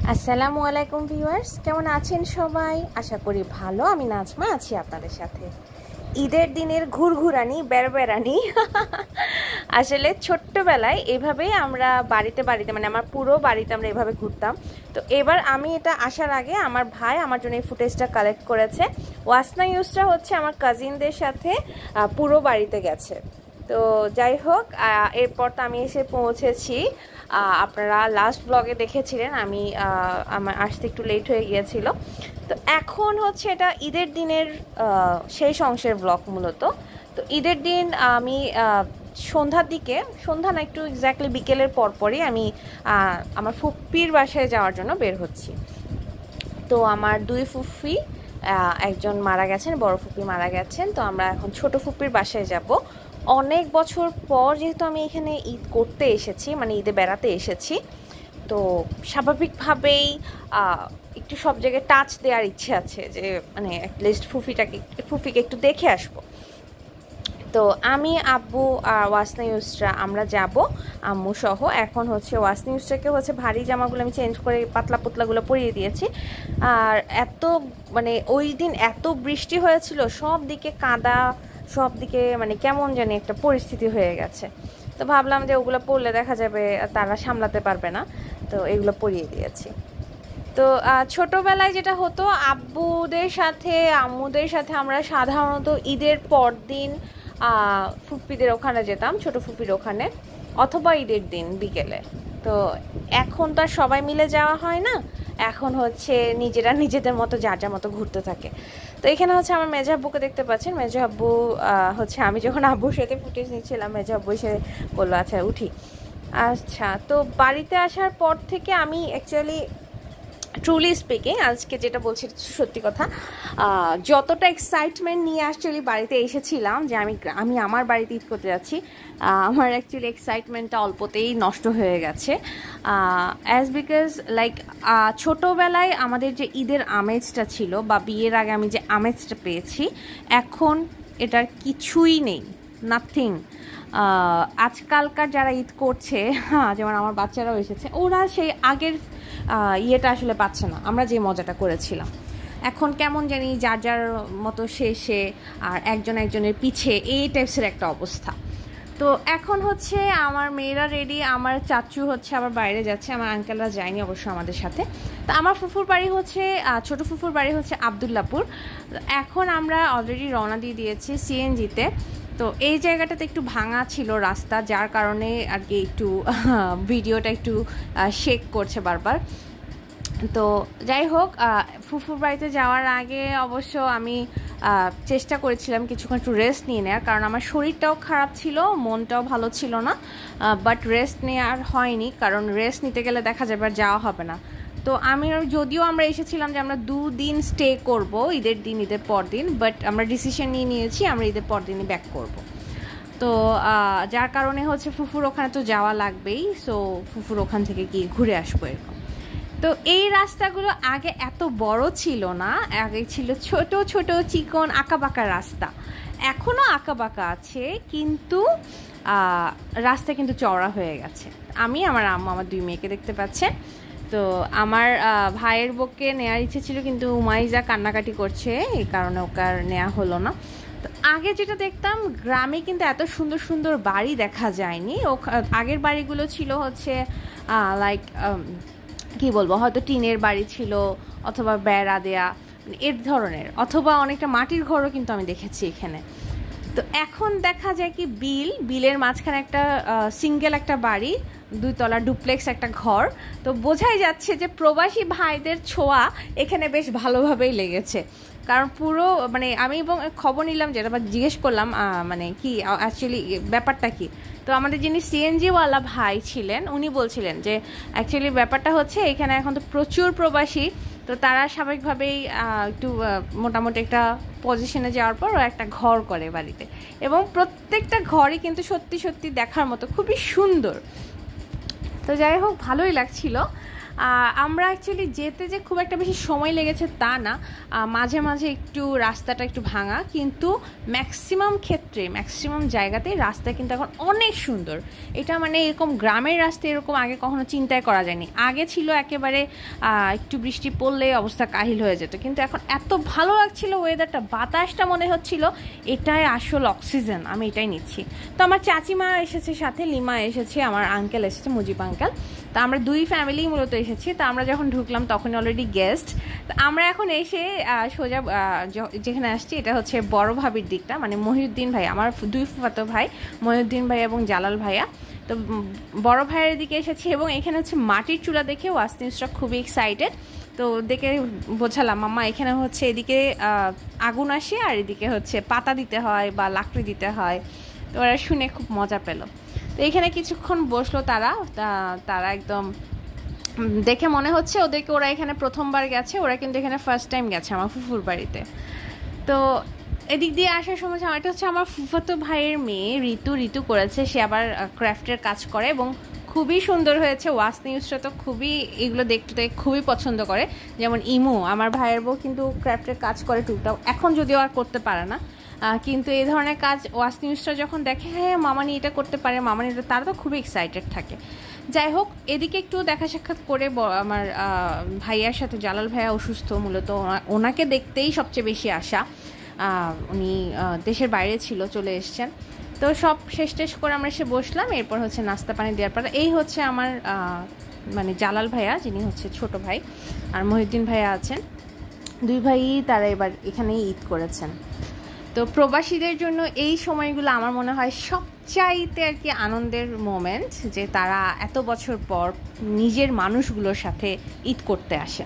আসসালামু আলাইকুম ভিউয়ার্স, কেমন আছেন সবাই? আশা করি ভালো। আমি নাজমা আছি আপনাদের সাথে। ঈদের দিনের ঘুরঘুরানি বেড়াবেড়ানি আসলে ছোট্টবেলায় এভাবেই আমরা বাড়িতে মানে আমার পুরো বাড়িতে আমরা এভাবে ঘুরতাম। তো এবার আমি এটা আসার আগে আমার ভাই আমার জন্য এই ফুটেজটা কালেক্ট করেছে। ওয়াসনা ইউসরা হচ্ছে আমার কাজিনদের সাথে পুরো বাড়িতে গেছে। তো যাই হোক, এরপর তো আমি এসে পৌঁছেছি। আপনারা লাস্ট ব্লগে দেখেছিলেন আমি আমার আসতে একটু লেট হয়ে গিয়েছিল। তো এখন হচ্ছে এটা ঈদের দিনের শেষ অংশের ব্লগ মূলত। তো ঈদের দিন আমি সন্ধ্যার দিকে, সন্ধ্যা না একটু এক্স্যাক্টলি বিকেলের পরপরই আমি আমার ফুপ্পির বাসায় যাওয়ার জন্য বের হচ্ছি। তো আমার দুই ফুফি, একজন মারা গেছেন, বড় ফুপি মারা গেছেন। তো আমরা এখন ছোট ফুপির বাসায় যাব। অনেক বছর পর যেহেতু আমি এখানে ঈদ করতে এসেছি, মানে ঈদে বেড়াতে এসেছি, তো স্বাভাবিকভাবেই একটু সব জায়গায় টাচ দেওয়ার ইচ্ছে আছে যে মানে অ্যাটলিস্ট ফুফিকে একটু দেখে আসবো। তো আমি, আব্বু আর ওয়াসনা ইউসরা আমরা যাব আম্মু সহ। এখন হচ্ছে ওয়াসনা ইউসরাকে হচ্ছে ভারী জামাগুলো আমি চেঞ্জ করে পাতলা পুতলাগুলো পরিয়ে দিয়েছি। আর এত মানে ওই দিন এত বৃষ্টি হয়েছিল, সব দিকে কাদা, সব দিকে মানে কেমন জানি একটা পরিস্থিতি হয়ে গেছে। তো ভাবলাম যে ওগুলো পরলে দেখা যাবে তারা সামলাতে পারবে না, তো এগুলো পরিয়ে দিয়েছি। তো ছোটোবেলায় যেটা হতো, আব্বুদের সাথে আম্মুদের সাথে আমরা সাধারণত ঈদের পর দিন ফুপ্পিদের ওখানে যেতাম, ছোট ফুপির ওখানে, অথবা ঈদের দিন বিকেলে। তো এখন তো আর সবাই মিলে যাওয়া হয় না, এখন হচ্ছে নিজেরা নিজেদের মতো যার যার মতো ঘুরতে থাকে। তো এখানে হচ্ছে আমার মেজো আব্বুকে দেখতে পাচ্ছেন। মেজো আব্বু হচ্ছে আমি যখন আব্বুর সাথে ফুটেজ নিচ্ছিলাম, মেজো আব্বু এসে বললো আচ্ছা উঠি। আচ্ছা, তো বাড়িতে আসার পর থেকে আমি অ্যাকচুয়ালি ট্রুলি স্পিকিং আজকে যেটা বলছি সত্যি কথা, যতটা এক্সাইটমেন্ট নিয়ে অ্যাকচুয়ালি বাড়িতে এসেছিলাম যে আমি আমার বাড়িতে ঈদ করতে যাচ্ছি, আমার অ্যাকচুয়ালি এক্সাইটমেন্টটা অল্পতেই নষ্ট হয়ে গেছে। অ্যাজ বিকজ লাইক ছোটোবেলায় আমাদের যে ঈদের আমেজটা ছিল বা বিয়ের আগে আমি যে আমেজটা পেয়েছি, এখন এটার কিছুই নেই, নাথিং। আজকালকার যারা ঈদ করছে, হ্যাঁ যেমন আমার বাচ্চারাও এসেছে, ওরা সেই আগের ইয়েটা আসলে পাচ্ছে না, আমরা যে মজাটা করেছিলাম। এখন কেমন জানি যার যার মতো শেষে আর একজন একজনের পিছে এই টাইপসের একটা অবস্থা। তো এখন হচ্ছে আমার মেয়েরা রেডি, আমার চাচু হচ্ছে আবার বাইরে যাচ্ছে, আমার আঙ্কেলরা যায়নি অবশ্য আমাদের সাথে। তো আমার ফুফুর বাড়ি হচ্ছে, ছোটো ফুফুর বাড়ি হচ্ছে আবদুল্লাপুর। এখন আমরা অলরেডি রওনা দিয়ে দিয়েছি সিএনজিতে। তো এই জায়গাটাতে একটু ভাঙা ছিল রাস্তা, যার কারণে আর কি একটু ভিডিওটা একটু শেক করছে বারবার। তো যাই হোক, ফুফুর বাড়িতে যাওয়ার আগে অবশ্য আমি চেষ্টা করেছিলাম কিছুক্ষণ একটু রেস্ট নিয়ে নেওয়ার, কারণ আমার শরীরটাও খারাপ ছিল, মনটাও ভালো ছিল না। বাট রেস্ট নেওয়ার হয়নি, কারণ রেস্ট নিতে গেলে দেখা যাবে আর যাওয়া হবে না। তো যদিও আমরা এসেছিলাম যে আমরা 2 দিন স্টে করব, ঈদের দিন ঈদের পর দিন, বাট আমরা ডিসিশন নিয়ে নিয়েছি আমরা ঈদের পর দিনই ব্যাক করব। তো যার কারণে হচ্ছে ফুফুর ওখানে তো যাওয়া লাগবেই, সো ফুফুর ওখান থেকে গিয়ে ঘুরে আসবো এরকম। তো এই রাস্তাগুলো আগে এত বড় ছিল না, আগে ছিল ছোট ছোট চিকন আঁকাবাঁকা রাস্তা। এখনও আঁকাবাঁকা আছে, কিন্তু রাস্তা কিন্তু চওড়া হয়ে গেছে। আমি, আমার আম্মু, আমার 2 মেয়েকে দেখতে পাচ্ছেন। তো আমার ভাইয়ের বউকে নেওয়ার ইচ্ছে ছিল, কিন্তু উমাইজা কান্নাকাটি করছে, এই কারণে ওকে আর নেওয়া হলো না। তো আগে যেটা দেখতাম, গ্রামে কিন্তু এত সুন্দর সুন্দর বাড়ি দেখা যায়নি। আগের বাড়িগুলো ছিল হচ্ছে লাইক কি বলবো, হয়তো টিনের বাড়ি ছিল অথবা বেড়া দেয়া এর ধরনের, অথবা অনেকটা মাটির ঘরও কিন্তু আমি দেখেছি এখানে। তো এখন দেখা যায় কি বিলের মাঝখানে একটা সিঙ্গেল একটা বাড়ি, 2 তলা ডুপ্লেক্স একটা ঘর। তো বোঝাই যাচ্ছে যে প্রবাসী ভাইদের ছোঁয়া এখানে বেশ ভালোভাবেই লেগেছে। কারণ পুরো মানে আমি এবং খবর নিলাম, যেটা বা জিজ্ঞেস করলাম মানে কি অ্যাকচুয়ালি ব্যাপারটা কি। তো আমাদের যিনি সিএনজিওয়ালা ভাই ছিলেন, উনি বলছিলেন যে অ্যাকচুয়ালি ব্যাপারটা হচ্ছে এখানে এখন তো প্রচুর প্রবাসী, তো তারা স্বাভাবিকভাবেই একটু মোটামুটি একটা পজিশনে যাওয়ার পর একটা ঘর করে বাড়িতে, এবং প্রত্যেকটা ঘরই কিন্তু সত্যি সত্যি দেখার মতো খুবই সুন্দর। তো যাই হোক, ভালোই লাগছিল। আমরা অ্যাকচুয়ালি যেতে যে খুব একটা বেশি সময় লেগেছে তা না, মাঝে মাঝে একটু রাস্তাটা একটু ভাঙা, কিন্তু ম্যাক্সিমাম ক্ষেত্রে ম্যাক্সিমাম জায়গাতেই রাস্তা কিন্তু এখন অনেক সুন্দর। এটা মানে এরকম গ্রামের রাস্তা এরকম আগে কখনো চিন্তাই করা যায়নি। আগে ছিল একেবারে একটু বৃষ্টি পড়লে অবস্থা কাহিল হয়ে যেত, কিন্তু এখন এত ভালো লাগছিল ওয়েদারটা, বাতাসটা মনে হচ্ছিল এটাই আসল অক্সিজেন, আমি এটাই নিচ্ছি। তো আমার চাচিমা এসেছে সাথে, লিমা এসেছে, আমার আঙ্কেল এসেছে, মুজিব আঙ্কেল। তো আমরা দুই ফ্যামিলি মূলত এসেছি। তো আমরা যখন ঢুকলাম তখন অলরেডি গেস্ট। তো আমরা এখন এসে সোজা যেখানে আসছি এটা হচ্ছে বড় ভাবির দিকটা, মানে মহিউদ্দিন ভাই, আমার দুই ফুফাতো ভাই মহিউদ্দিন ভাই এবং জালাল ভাইয়া। তো বড় ভাইয়ের দিকে এসেছি এবং এখানে হচ্ছে মাটির চুলা দেখে ওয়াসনিউজটা খুবই এক্সাইটেড। তো দেখে বোঝালাম মাম্মা এখানে হচ্ছে এদিকে আগুন আসে আর এদিকে হচ্ছে পাতা দিতে হয় বা লাকড়ি দিতে হয়। তো ওরা শুনে খুব মজা পেল। তো এখানে কিছুক্ষণ বসলো তারা একদম দেখে মনে হচ্ছে ওদেরকে ওরা এখানে প্রথমবার গেছে, ওরা কিন্তু এখানে ফার্স্ট টাইম গেছে আমার ফুফুর বাড়িতে। তো এদিক দিয়ে আসার সময় এটা হচ্ছে আমার ফুফাতো ভাইয়ের মেয়ে ঋতু করেছে, সে আবার ক্রাফটের কাজ করে এবং খুবই সুন্দর হয়েছে। ওয়াসনিউজটা তো খুবই এগুলো দেখতে খুবই পছন্দ করে। যেমন ইমু আমার ভাইয়ের বউ কিন্তু ক্রাফটের কাজ করে টুকটাক, এখন যদিও আর করতে পারে না, কিন্তু এই ধরনের কাজ ওয়াসনিউজটা যখন দেখে হ্যাঁ মামানি এটা করতে পারে, মামানি এটা, তারা তো খুবই এক্সাইটেড থাকে। যাই হোক, এদিকে একটু দেখা সাক্ষাৎ করে আমার ভাইয়ার সাথে, জালাল ভাইয়া অসুস্থ, মূলত ওনাকে দেখতেই সবচেয়ে বেশি আশা। উনি দেশের বাইরে ছিল, চলে এসছেন। তো সব শেষ করে আমরা এসে বসলাম। এরপর হচ্ছে নাস্তা পানি দেওয়ার পর এই হচ্ছে আমার মানে জালাল ভাইয়া, যিনি হচ্ছে ছোট ভাই, আর মহিউদ্দিন ভাইয়া আছেন, দুই ভাই তারা এবার এখানেই ঈদ করেছেন। তো প্রবাসীদের জন্য এই সময়গুলো আমার মনে হয় সবচাইতে আর কি আনন্দের মোমেন্ট, যে তারা এত বছর পর নিজের মানুষগুলোর সাথে ঈদ করতে আসে।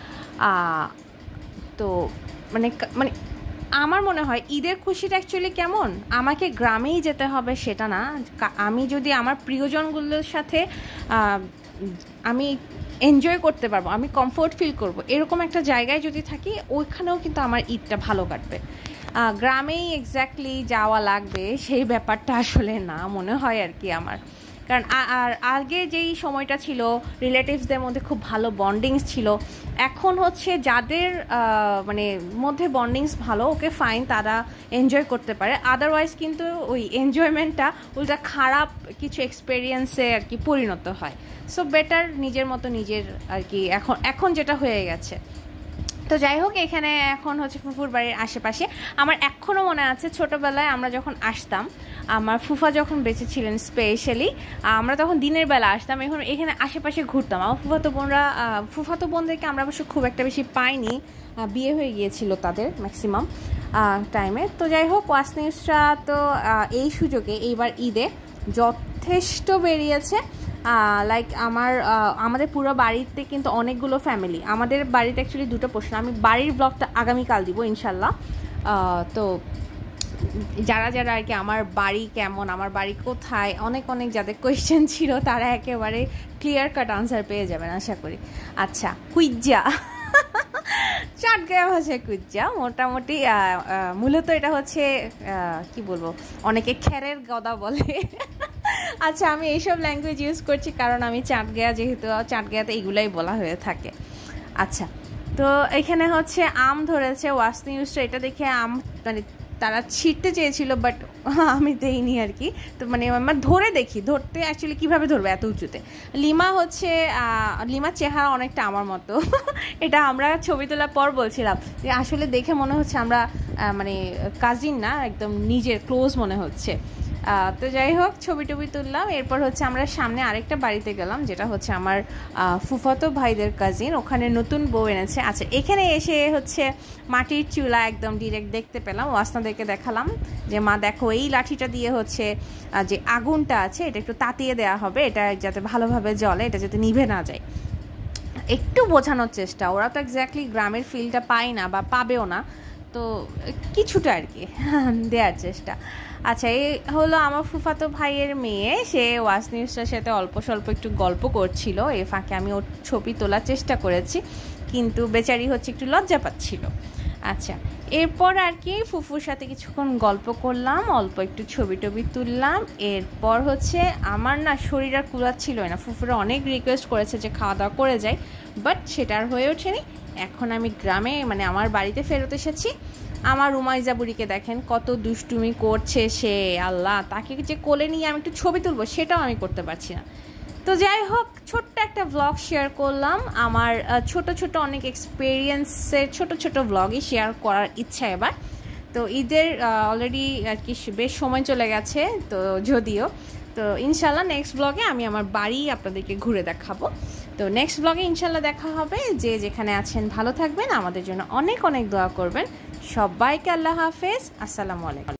তো মানে মানে আমার মনে হয় ঈদের খুশিটা অ্যাকচুয়ালি কেমন, আমাকে গ্রামেই যেতে হবে সেটা না, আমি যদি আমার প্রিয়জনগুলোর সাথে আমি এনজয় করতে পারবো, আমি কমফোর্ট ফিল করব, এরকম একটা জায়গায় যদি থাকি ওইখানেও কিন্তু আমার ঈদটা ভালো কাটবে। গ্রামেই এক্স্যাক্টলি যাওয়া লাগবে সেই ব্যাপারটা আসলে না মনে হয় আর কি আমার। কারণ আর আগে যেই সময়টা ছিল রিলেটিভসদের মধ্যে খুব ভালো বন্ডিংস ছিল, এখন হচ্ছে যাদের মানে মধ্যে বন্ডিংস ভালো, ওকে ফাইন, তারা এনজয় করতে পারে, আদারওয়াইজ কিন্তু ওই এনজয়মেন্টটা উল্টা খারাপ কিছু এক্সপেরিয়েন্সে আর কি পরিণত হয়। সো বেটার নিজের মতো নিজের আর কি এখন যেটা হয়ে গেছে। তো যাই হোক, এখানে এখন হচ্ছে ফুফুর বাড়ির আশেপাশে আমার এখনও মনে আছে ছোটোবেলায় আমরা যখন আসতাম, আমার ফুফা যখন বেঁচে ছিলেন স্পেশালি, আমরা তখন দিনের বেলা আসতাম, এখন এখানে আশেপাশে ঘুরতাম। আমার ফুফাতো বোনদেরকে আমরা অবশ্য খুব একটা বেশি পাইনি, বিয়ে হয়ে গিয়েছিল তাদের ম্যাক্সিমাম টাইমে। তো যাই হোক, ওয়াসনিউজটা তো এই সুযোগে এইবার ঈদে যথেষ্ট বেরিয়েছে। লাইক আমাদের পুরো বাড়িতে কিন্তু অনেকগুলো ফ্যামিলি, আমাদের বাড়িতে অ্যাকচুয়ালি দুটো প্রশ্ন, আমি বাড়ির ব্লগটা আগামীকাল দিব ইনশাল্লাহ। তো যারা আর কি আমার বাড়ি কেমন, আমার বাড়ি কোথায়, অনেক যাদের কোয়েশ্চেন ছিল তারা একেবারে ক্লিয়ার কাট আনসার পেয়ে যাবেন আশা করি। আচ্ছা, কুইজ্জা চাটগাঁয়া ভাষায় কুইজ্জা, মোটামুটি মূলত এটা হচ্ছে কি বলবো, অনেকে খেরের গদা বলে। আচ্ছা, আমি এইসব ল্যাঙ্গুয়েজ ইউজ করছি কারণ আমি চাটগাঁয়া, যেহেতু চাটগাঁয়াতে এইগুলাই বলা হয়ে থাকে। আচ্ছা, তো এখানে হচ্ছে আম ধরেছে, ওয়াসনিউজটা এটা দেখে আম মানে তারা ছিঁড়তে চেয়েছিল, বাট আমি দেইনি আর কি। তো মানে আমার ধরতে অ্যাকচুয়ালি কীভাবে ধরবে এত উঁচুতে। লিমার চেহারা অনেকটা আমার মতো। এটা আমরা ছবি তোলার পর বলছিলাম যে আসলে দেখে মনে হচ্ছে আমরা মানে কাজিন না, একদম নিজের ক্লোজ মনে হচ্ছে। তো যাই হোক, ছবি তুললাম। এরপর হচ্ছে আমরা সামনে আরেকটা বাড়িতে গেলাম, যেটা হচ্ছে আমার ফুফাতো ভাইদের কাজিন, ওখানে নতুন বউ এনেছে। আচ্ছা, এখানে এসে হচ্ছে মাটির চুলা একদম ডিরেক্ট দেখতে পেলাম, ওয়াসনাদেরকে দেখালাম যে মা দেখো এই লাঠিটা দিয়ে হচ্ছে যে আগুনটা আছে এটা একটু তাতিয়ে দেওয়া হবে, এটা যাতে ভালোভাবে জ্বলে, এটা যাতে নিভে না যায়, একটু বোঝানোর চেষ্টা। ওরা তো এক্স্যাক্টলি গ্রামের ফিলটা পায় না বা পাবেও না, তো কিছুটা আর কি দেওয়ার চেষ্টা। আচ্ছা, এই হলো আমার ফুফাতো ভাইয়ের মেয়ে, সে ওয়াসনিউজটার সাথে অল্প স্বল্প একটু গল্প করছিল, এই ফাঁকে আমি ওর ছবি তোলার চেষ্টা করেছি, কিন্তু বেচারি হচ্ছে একটু লজ্জা পাচ্ছিল। আচ্ছা, এরপর আর কি ফুফুর সাথে কিছুক্ষণ গল্প করলাম, অল্প একটু ছবি টবি তুললাম। এরপর হচ্ছে আমার না শরীর আর কুলাচ্ছিল না, ফুফুরা অনেক রিকোয়েস্ট করেছে যে খাওয়া দাওয়া করে যাই, বাট সেটা আর হয়ে ওঠেনি। এখন আমি গ্রামে মানে আমার বাড়িতে ফেরত এসেছি। আমার রুমাইজা বুড়িকে দেখেন কত দুষ্টুমি করছে সে, আল্লাহ, তাকে যে কোলে নিয়ে আমি একটু ছবি তুলবো সেটাও আমি করতে পারছি না। তো যাই হোক, ছোট্ট একটা ব্লগ শেয়ার করলাম, আমার ছোট ছোট অনেক এক্সপিরিয়েন্সের ছোট ছোট ব্লগই শেয়ার করার ইচ্ছা এবার। তো ঈদের অলরেডি আর কি বেশ সময় চলে গেছে, তো যদিও তো ইনশাল্লাহ নেক্সট ব্লগে আমি আমার বাড়ি আপনাদেরকে ঘুরে দেখাবো। তো নেক্সট ব্লগে ইনশাল্লাহ দেখা হবে। যে যেখানে আছেন ভালো থাকবেন, আমাদের জন্য অনেক অনেক দোয়া করবেন। সবাইকে আল্লাহ হাফেজ, আসসালামু আলাইকুম।